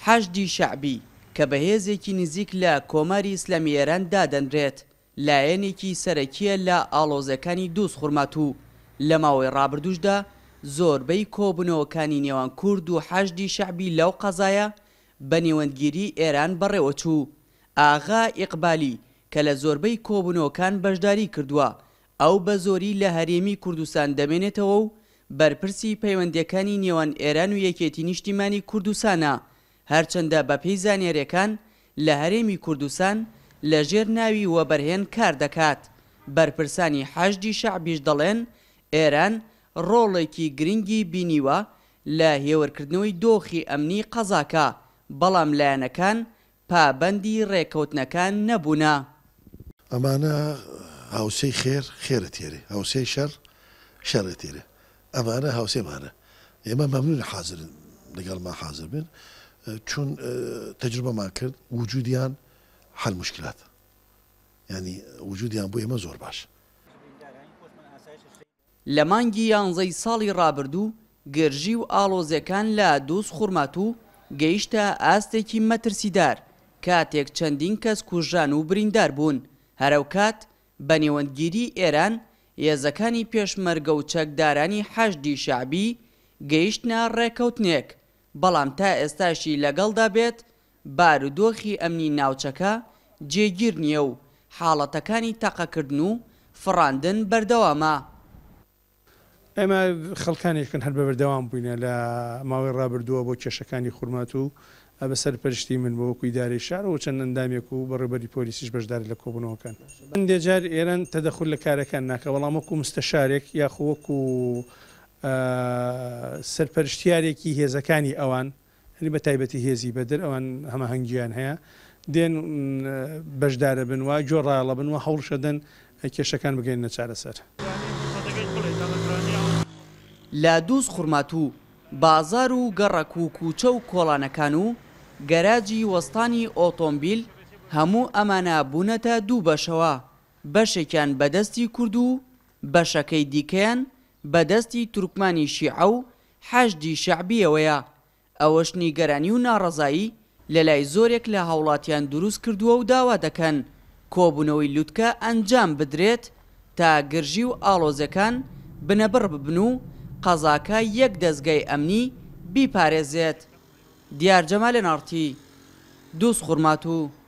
حەشدی شەعبی کە بەهێزێکی نزیک لە کۆماری ئیسلامی ئێران دادەنرێت لایەنێکی سەرەکیە لە ئاڵۆزەکانی دووسخورمات و لە ماوەی ڕابردووشدا زۆربەی کۆبوونەوەکانی نێوان کورد و حەشدی شەعبی لەو قەزایە بە نێوەندگیری ئێران بەڕێوەچوو. ئاغا ئیقبالی کە لە زۆربەی کۆبوونەوەکان بەشداری کردووە ئەو بە زۆری لە هەرێمی کوردستان دەمێنێتەوە و بەرپرسی پەیوەندیەکانی نێوان ئێران و یەکێتی نیشتیمانی کوردستانە، هەرچەندە بە پێی زانیاریەکان لە هەرێمی کوردستان لەژێر ناوی وەبەرهێن کار دەکات. بەرپرسانی حەشدی شەعبیش دەڵێن ئێران ڕۆڵێکی گرنگی بینیوە لە هێوەرکردنەوەی دۆخی ئەمنی قەزاکە، بەڵام لایەنەکان پابەندی ڕێکەوتنەکان نەبوونە. ئەمانە هاوسەی خێر خێرە تێرێ، هاوسەی شەڕ شەڕە تێرێ، ئەمانە هاوسێمانە. ئێمە مەمنون حازرن لەگەڵما حازر بن چون تەجروبەمان کرد وجودیان حل مشکلات، ینی وجودیان بۆ ئێمە زۆر باش. لە مانگی 11 ساڵی ڕابردوو گرژی و ئاڵۆزەکان لە دووسخورمات و گەیشتە ئاستێکی مەترسیدار کاتێک چەندین کەس کوژران و بریندار بوون. هەرەوکات بە نێوەندگیری ئێران هێزەکانی پێشمەرگە و چەکدارانی حەشدی شەعبی گەیشتنە ڕێکەوتنێک، بەڵام تا ئێستاشی لەگەڵدا بێت بارودۆخی ئەمنی ناوچەکە جێگیر نییە و حاڵەتەکانی تەقەکردن و فڕاندن بەردەوامە. ئێمە خەڵکانێکن هەر بە بەردەوام بووینە لە ماوەی ڕابردووە بۆ کێشەکانی خورمات و بەسەر پەرشتی من بۆ وەکوی دارەی شار و چەند ئەندامێک و بەڕێبەری پۆلیسیش بەشداری لە کۆبوونەوەکان. هەندێجار ئێران تەدەخل لە کارەکان ناکە، بەڵام وەکو مستەشارێک یاخۆ وەکو سەرپەرشتیارێکی هێزەکانی ئەوان، هەنی بە تایبەتی هێزی بەدر ئەوان هەمە هەنگیان هەیە، دێن بەشدارە بن وە جۆڕایڵە بن وە هەوڵشەدەن کێشەکان بگەینە چارەسەر. لە دووسخورمات و بازار و گەڕەک و کوچە و کۆڵانەکان و گەراجی وەستانی ئۆتۆمبیل هەموو ئەمانە بوونەتە دوو بەشەوە، بەشێکیان بەدەستی کورد و بەشەکەی دیکەیان بەدەستی تورکمانی شیعە و حەشدی شەعبیەوەیە. ئەوەش نیگەرانی و ناڕەزایی لە لای زۆرێک لە هاوڵاتیان دروست کردووە و داوا دەکەن کۆبوونەوەی لووتکە ئەنجام بدرێت تا گرژی و ئاڵۆزەکان بنەبڕ ببن و قەزاکە یەک دەستگای ئەمنی بیپارێزێت. دیار جەمالێ نارتی، دووسخورمات و